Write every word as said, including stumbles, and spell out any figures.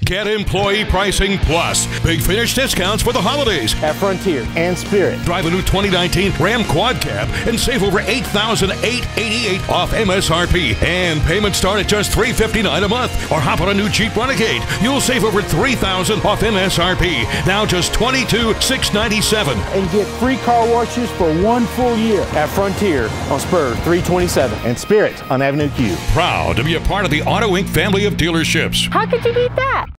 Get employee pricing plus big finish discounts for the holidays at Frontier and Spirit. Drive a new twenty nineteen Ram Quad Cab and save over eight thousand eight hundred eighty-eight dollars off M S R P. And payments start at just three hundred fifty-nine dollars a month. Or hop on a new Jeep Renegade. You'll save over three thousand dollars off M S R P. Now just twenty-two thousand six hundred ninety-seven dollars. And get free car washes for one full year at Frontier on Spur three twenty-seven and Spirit on Avenue Q. Proud to be a part of the Auto Incorporated family of dealerships. How could you beat that?